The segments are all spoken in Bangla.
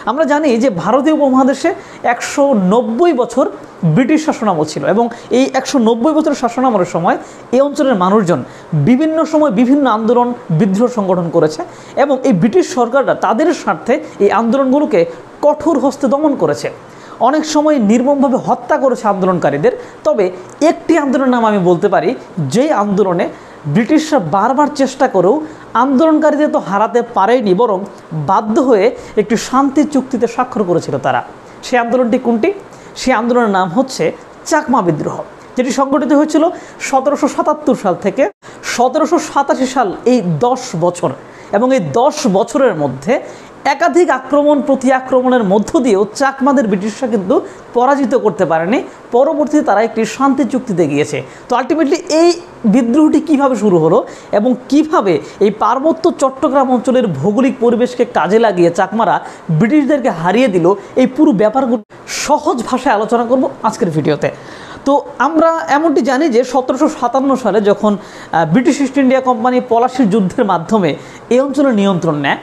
আমরা জানি যে ভারতীয় উপমহাদেশে 190 বছর ব্রিটিশ শাসনামল ছিল এবং এই 190 বছরের শাসনামলের সময় এই অঞ্চলের মানুষজন বিভিন্ন সময় বিভিন্ন আন্দোলন বিদ্রোহ সংগঠন করেছে এবং এই ব্রিটিশ সরকাররা তাদের স্বার্থে এই আন্দোলনগুলোকে কঠোর হস্তে দমন করেছে। অনেক সময় নির্মমভাবে হত্যা করেছে আন্দোলনকারীদের। তবে একটি আন্দোলনের নাম আমি বলতে পারি, যেই আন্দোলনে ব্রিটিশরা বারবার চেষ্টা করেও আন্দোলনকারীদের তো হারাতে পারেনি, বরং বাধ্য হয়ে একটি শান্তি চুক্তিতে স্বাক্ষর করেছিল তারা। সেই আন্দোলনটি কোনটি? সেই আন্দোলনের নাম হচ্ছে চাকমা বিদ্রোহ, যেটি সংগঠিত হয়েছিল 1777 সাল থেকে 1787 সাল, এই 10 বছর। এবং এই 10 বছরের মধ্যে একাধিক আক্রমণ প্রতি আক্রমণের মধ্য দিয়েও চাকমাদের ব্রিটিশরা কিন্তু পরাজিত করতে পারেনি। পরবর্তীতে তারা একটি শান্তি চুক্তিতে গিয়েছে। তো আলটিমেটলি এই বিদ্রোহটি কিভাবে শুরু হলো এবং কিভাবে এই পার্বত্য চট্টগ্রাম অঞ্চলের ভৌগোলিক পরিবেশকে কাজে লাগিয়ে চাকমারা ব্রিটিশদেরকে হারিয়ে দিল, এই পুরো ব্যাপারগুলো সহজ ভাষায় আলোচনা করব আজকের ভিডিওতে। তো আমরা এমনটি জানি যে 1757 সালে যখন ব্রিটিশ ইস্ট ইন্ডিয়া কোম্পানি পলাশির যুদ্ধের মাধ্যমে এই অঞ্চলের নিয়ন্ত্রণ নেয়,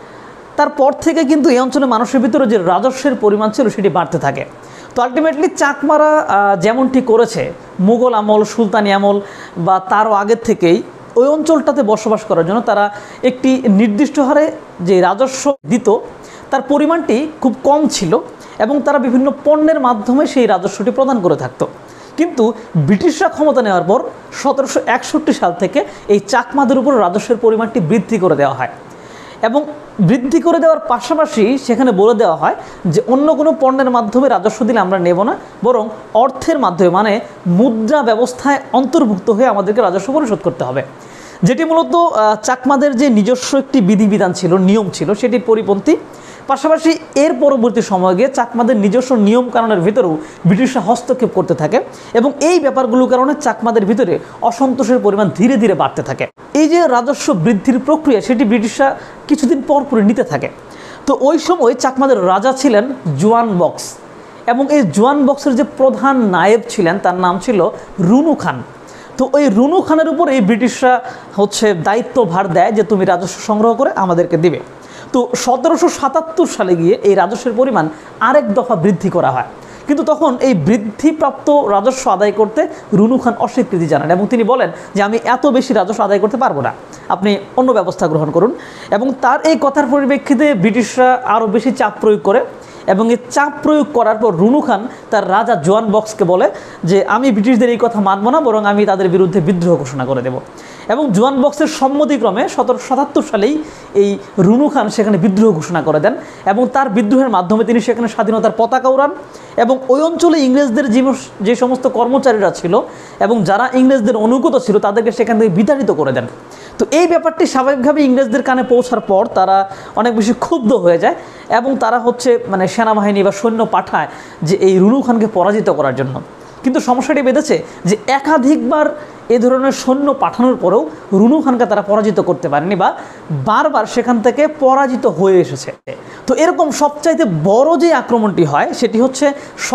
তারপর থেকে কিন্তু এই অঞ্চলের মানুষের ভিতরে যে রাজস্বের পরিমাণ ছিল সেটি বাড়তে থাকে। তো আলটিমেটলি চাকমারা যেমনটি করেছে মুঘল আমল, সুলতানি আমল বা তারও আগের থেকেই ওই অঞ্চলটাতে বসবাস করার জন্য তারা একটি নির্দিষ্ট হারে যে রাজস্ব দিত তার পরিমাণটি খুব কম ছিল এবং তারা বিভিন্ন পণ্যের মাধ্যমে সেই রাজস্বটি প্রদান করে থাকতো। কিন্তু ব্রিটিশরা ক্ষমতা নেওয়ার পর 1761 সাল থেকে এই চাকমাদের উপর রাজস্বের পরিমাণটি বৃদ্ধি করে দেওয়া হয় এবং বৃদ্ধি করে দেওয়ার পাশাপাশি সেখানে বলে দেওয়া হয় যে অন্য কোনো পণ্যের মাধ্যমে রাজস্ব দিলে আমরা নেব না, বরং অর্থের মাধ্যমে মানে মুদ্রা ব্যবস্থায় অন্তর্ভুক্ত হয়ে আমাদেরকে রাজস্ব পরিশোধ করতে হবে, যেটি মূলত চাকমাদের যে নিজস্ব একটি বিধিবিধান ছিল, নিয়ম ছিল, সেটির পরিপন্থী। পাশাপাশি এর পরবর্তী সময়ে গিয়ে চাকমাদের নিজস্ব নিয়ম কানুনের ভিতরেও ব্রিটিশরা হস্তক্ষেপ করতে থাকে এবং এই ব্যাপারগুলোর কারণে চাকমাদের ভিতরে অসন্তোষের পরিমাণ ধীরে ধীরে বাড়তে থাকে। এই যে রাজস্ব বৃদ্ধির প্রক্রিয়া সেটি ব্রিটিশরা কিছুদিন পরপরই নিতে থাকে। তো ওই সময় চাকমাদের রাজা ছিলেন জোয়ান বক্স এবং এই জোয়ান বক্সের যে প্রধান নায়েব ছিলেন তার নাম ছিল রুনু খান। তো ওই রুনু খানের উপর এই ব্রিটিশরা দায়িত্বভার দেয় যে তুমি রাজস্ব সংগ্রহ করে আমাদেরকে দিবে। তো 1777 সালে গিয়ে এই রাজস্বের পরিমাণ আরেক দফা বৃদ্ধি করা হয়, কিন্তু তখন এই বৃদ্ধিপ্রাপ্ত রাজস্ব আদায় করতে রুনু খান অস্বীকৃতি জানান এবং তিনি বলেন যে আমি এত বেশি রাজস্ব আদায় করতে পারবো না, আপনি অন্য ব্যবস্থা গ্রহণ করুন। এবং তার এই কথার পরিপ্রেক্ষিতে ব্রিটিশরা আরও বেশি চাপ প্রয়োগ করে এবং এই চাপ প্রয়োগ করার পর রুনু খান তার রাজা জোয়ান বক্সকে বলে যে আমি ব্রিটিশদের এই কথা মানব না, বরং আমি তাদের বিরুদ্ধে বিদ্রোহ ঘোষণা করে দেব। এবং জোয়ান বক্সের সম্মতিক্রমে 1777 সালেই এই রুনু খান সেখানে বিদ্রোহ ঘোষণা করে দেন এবং তার বিদ্রোহের মাধ্যমে তিনি সেখানে স্বাধীনতার পতাকা উড়ান এবং ওই অঞ্চলে ইংরেজদের যে সমস্ত কর্মচারীরা ছিল এবং যারা ইংরেজদের অনুগত ছিল তাদেরকে সেখান থেকে বিতাড়িত করে দেন। তো এই ব্যাপারটি স্বাভাবিকভাবে ইংরেজদের কানে পৌঁছার পর তারা অনেক বেশি ক্ষুব্ধ হয়ে যায় এবং তারা সেনাবাহিনী বা সৈন্য পাঠায় যে এই রুনু খানকে পরাজিত করার জন্য। কিন্তু সমস্যাটি বেঁধেছে যে একাধিকবার এ ধরনের সৈন্য পাঠানোর পরেও রুনু খানকে তারা পরাজিত করতে পারেনি বা বারবার সেখান থেকে পরাজিত হয়ে এসেছে। তো এরকম সবচাইতে বড় যে আক্রমণটি হয় সেটি হচ্ছে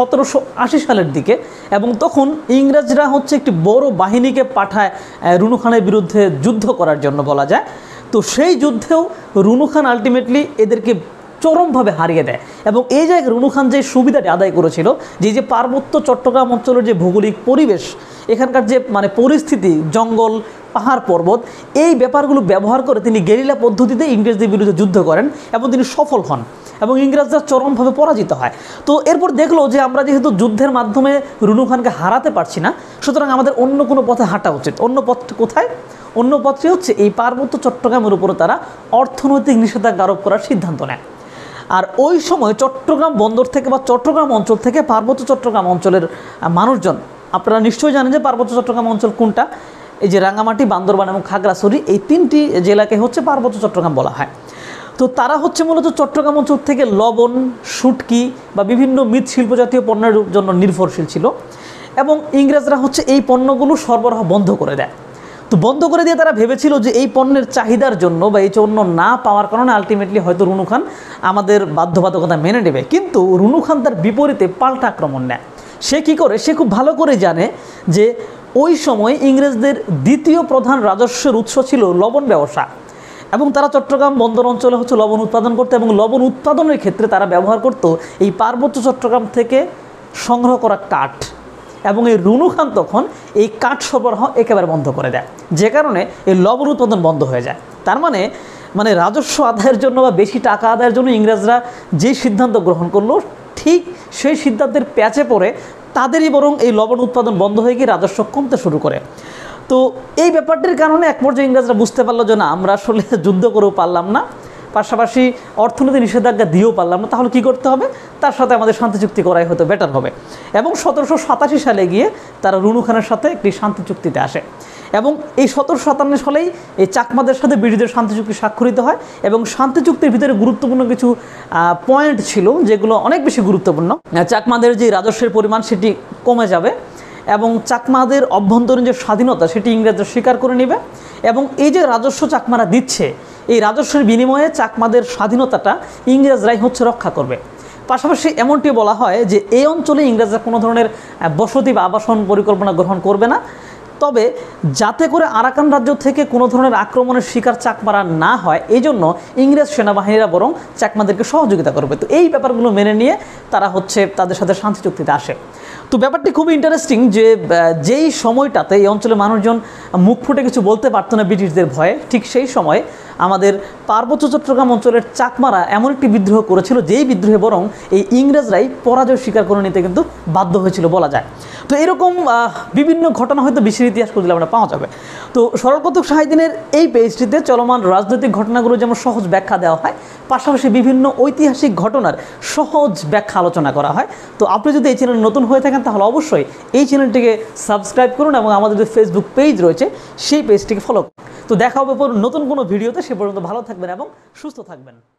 1780 সালের দিকে এবং তখন ইংরেজরা একটি বড় বাহিনীকে পাঠায় রুনু খানের বিরুদ্ধে যুদ্ধ করার জন্য বলা যায়। তো সেই যুদ্ধেও রুনু খান আলটিমেটলি এদেরকে চরমভাবে হারিয়ে দেয় এবং এই জায়গায় রুনু খান যে সুবিধাটি আদায় করেছিল যে পার্বত্য চট্টগ্রাম অঞ্চলের যে ভৌগোলিক পরিবেশ, এখানকার যে পরিস্থিতি, জঙ্গল, পাহাড় পর্বত, এই ব্যাপারগুলো ব্যবহার করে তিনি গেরিলা পদ্ধতিতে ইংরেজদের বিরুদ্ধে যুদ্ধ করেন এবং তিনি সফল হন এবং ইংরেজরা চরমভাবে পরাজিত হয়। তো এরপর দেখলো যে আমরা যেহেতু যুদ্ধের মাধ্যমে রুনু খানকে হারাতে পারছি না, সুতরাং আমাদের অন্য কোনো পথে হাঁটা উচিত। অন্য পথটি কোথায়? অন্য পথটি হচ্ছে এই পার্বত্য চট্টগ্রামের উপরে তারা অর্থনৈতিক নিষেধাজ্ঞা আরোপ করার সিদ্ধান্ত নেয়। আর ওই সময় চট্টগ্রাম বন্দর থেকে বা চট্টগ্রাম অঞ্চল থেকে পার্বত্য চট্টগ্রাম অঞ্চলের মানুষজন, আপনারা নিশ্চয়ই জানেন যে পার্বত্য চট্টগ্রাম অঞ্চল কোনটা, এই যে রাঙামাটি, বান্দরবান এবং খাগড়াছড়ি, এই 3টি জেলাকে পার্বত্য চট্টগ্রাম বলা হয়। তো তারা মূলত চট্টগ্রাম অঞ্চল থেকে লবণ, শুটকি বা বিভিন্ন মৃৎশিল্প জাতীয় পণ্যের জন্য নির্ভরশীল ছিল এবং ইংরেজরা এই পণ্যগুলো সরবরাহ বন্ধ করে দেয়। তো বন্ধ করে দিয়ে তারা ভেবেছিল যে এই পণ্যের চাহিদার জন্য বা এই পণ্য না পাওয়ার কারণে আলটিমেটলি হয়তো রুনু খান আমাদের বাধ্যবাধকতা মেনে নেবে। কিন্তু রুনু খান তার বিপরীতে পাল্টা আক্রমণ নেয়। সে কী করে? সে খুব ভালো করে জানে যে ওই সময় ইংরেজদের দ্বিতীয় প্রধান রাজস্বের উৎস ছিল লবণ ব্যবসা এবং তারা চট্টগ্রাম বন্দর অঞ্চলে হচ্ছে লবণ উৎপাদন করতো এবং লবণ উৎপাদনের ক্ষেত্রে তারা ব্যবহার করত এই পার্বত্য চট্টগ্রাম থেকে সংগ্রহ করা কাঠ। এবং এই রুনু খান তখন এই কাঠ সরবরাহ একেবারে বন্ধ করে দেয়, যে কারণে এই লবণ উৎপাদন বন্ধ হয়ে যায়। তার মানে রাজস্ব আদায়ের জন্য বা বেশি টাকা আদায়ের জন্য ইংরেজরা যে সিদ্ধান্ত গ্রহণ করলো, ঠিক সেই সিদ্ধান্তের প্যাচে পড়ে তাদেরই বরং এই লবণ উৎপাদন বন্ধ হয়ে গিয়ে রাজস্ব কমতে শুরু করে। তো এই ব্যাপারটির কারণে এক পর্যায়ে ইংরেজরা বুঝতে পারলো যে না, আমরা আসলে যুদ্ধ করেও পারলাম না, পাশাপাশি অর্থনীতি নিষেধাজ্ঞা দিয়েও পারলাম না, তাহলে কী করতে হবে, তার সাথে আমাদের শান্তি চুক্তি করাই হয়তো বেটার হবে। এবং 1787 সালে গিয়ে তারা রুনু খানের সাথে একটি শান্তি চুক্তিতে আসে এবং এই 1757 সালেই এই চাকমাদের সাথে ব্রিটিশদের শান্তি চুক্তি স্বাক্ষরিত হয়। এবং শান্তি চুক্তির ভিতরে গুরুত্বপূর্ণ কিছু পয়েন্ট ছিল যেগুলো অনেক বেশি গুরুত্বপূর্ণ। চাকমাদের যে রাজস্বের পরিমাণ সেটি কমে যাবে এবং চাকমাদের অভ্যন্তরীণ যে স্বাধীনতা সেটি ইংরেজরা স্বীকার করে নেবে এবং এই যে রাজস্ব চাকমারা দিচ্ছে, এই রাজস্বের বিনিময়ে চাকমাদের স্বাধীনতাটা ইংরেজরাই হচ্ছে রক্ষা করবে। পাশাপাশি এমনটি বলা হয় যে এই অঞ্চলে ইংরেজরা কোনো ধরনের বসতি বা আবাসন পরিকল্পনা গ্রহণ করবে না, তবে যাতে করে আরাকান রাজ্য থেকে কোনো ধরনের আক্রমণের শিকার চাকমারা না হয়, এই জন্য ইংরেজ সেনাবাহিনীরা বরং চাকমাদেরকে সহযোগিতা করবে। তো এই ব্যাপারগুলো মেনে নিয়ে তারা হচ্ছে তাদের সাথে শান্তি চুক্তিতে আসে। তো ব্যাপারটি খুবই ইন্টারেস্টিং যে যেই সময়টাতে এই অঞ্চলের মানুষজন মুখ ফুটে কিছু বলতে পারতো না ব্রিটিশদের ভয়ে, ঠিক সেই সময় আমাদের পার্বত্য চট্টগ্রাম অঞ্চলের চাকমারা এমন একটি বিদ্রোহ করেছিল, যেই বিদ্রোহে বরং এই ইংরেজরাই পরাজয় স্বীকার করে নিতে কিন্তু বাধ্য হয়েছিল বলা যায়। তো এরকম বিভিন্ন ঘটনা হয়তো বিশ্বের ইতিহাস খুঁজলে আমরা পাওয়া যাবে। তো সরল কৌতুক শাহেদিনের এই পেজটিতে চলমান রাজনৈতিক ঘটনাগুলো যেমন সহজ ব্যাখ্যা দেওয়া হয়, পাশাপাশি বিভিন্ন ঐতিহাসিক ঘটনার সহজ ব্যাখ্যা আলোচনা করা হয়। তো আপনি যদি এই চ্যানেল নতুন হয়ে থাকেন তাহলে অবশ্যই এই চ্যানেলটিকে সাবস্ক্রাইব করুন এবং আমাদের যে ফেসবুক পেজ রয়েছে সেই পেজটিকে ফলো করুন। তো দেখা হবে নতুন কোনো ভিডিওতে, সে পর্যন্ত ভালো থাকবেন এবং সুস্থ থাকবেন।